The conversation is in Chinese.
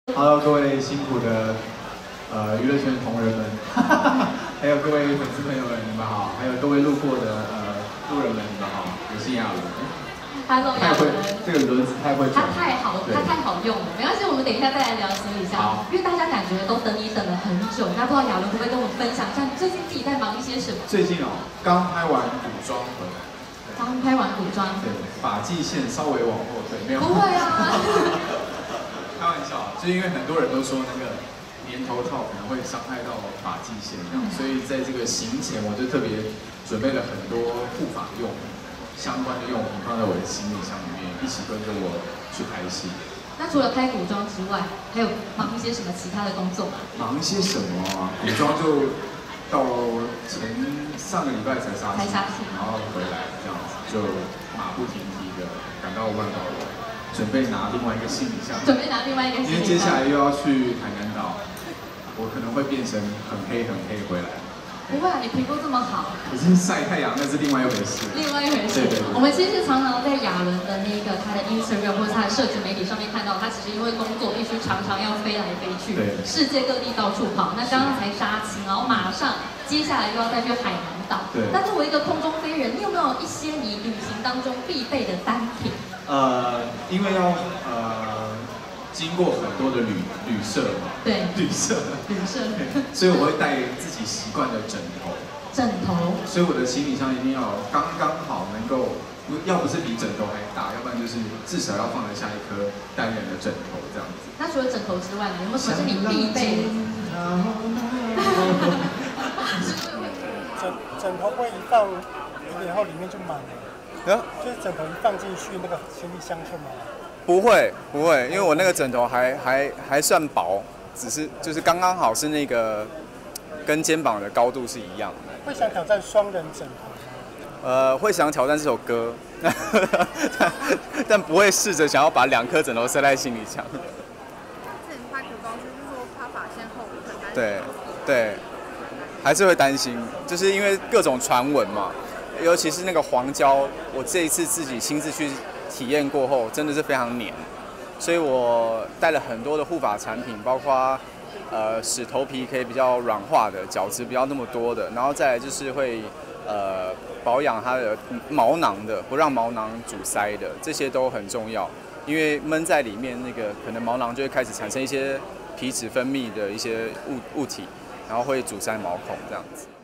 Hello， 各位辛苦的娱乐圈同仁们，还有各位粉丝朋友们，你们好；还有各位路过的路人们，你们好。我是亚伦。 Hello， 亚伦。 这个轮子太会转。 它太好用了，没关系，我们等一下再来聊行李箱。因为大家感觉都等你等了很久，那不知道亚伦会不会跟我们分享一下你最近自己在忙一些什么？ 最近哦，刚拍完古装回来。 刚拍完古装。 对，发际线稍微往后退，没有。 不会啊。 开玩笑，就因为很多人都说那个棉头套可能会伤害到发际线，所以在这个行前我就特别准备了很多护发用品相关的用品放在我的行李箱里面，一起跟着我去拍戏。 那除了拍古装之外，还有忙一些什么其他的工作吗？ 忙一些什么啊？古装就到上个礼拜才杀青，然后回来这样子就马不停蹄的赶到万宝龙。准备拿另外一个行李箱，因为接下来又要去海南岛，我可能会变成很黑回来。 不会啊，你皮肤这么好。 可是晒太阳那是另外一回事。对。 我们其实常常在亚伦的他的 Instagram 或者他的社群媒体上面看到，他其实因为工作必须常常要飞来飞去，世界各地到处跑。那刚刚才杀青，然后马上接下来又要再去海南岛。 对。 那作为一个空中飞人，你有没有一些你旅行当中必备的单品？ 因为要经过很多的旅社嘛， 对， 旅社，所以我会带自己习惯的枕头，所以我的行李箱一定要刚刚好能够，要不是比枕头还大，要不然就是至少要放得下一颗单人的枕头这样子。 那除了枕头之外，有没有什么是你必备的？ 枕头会一放1年后里面就满了。就是枕头一放进去，那个行李箱就满了。 不会，因为我那个枕头还算薄，只是就是刚刚好是那个跟肩膀的高度是一样的。 会想挑战双人枕头吗？ 会想挑战这首歌，但不会试着想要把2颗枕头塞在行李箱。 之前拍古装剧就是说怕发线后很担心。 对，还是会担心，就是因为各种传闻嘛。尤其是那个黄胶，我这一次自己亲自去体验过后，真的是非常黏，所以我带了很多的护发产品，包括使头皮可以比较软化的，角质不要那么多的，然后再来就是会保养它的毛囊的，不让毛囊阻塞的，这些都很重要，因为闷在里面那个可能毛囊就会开始产生一些皮脂分泌的一些物体，然后会阻塞毛孔这样子。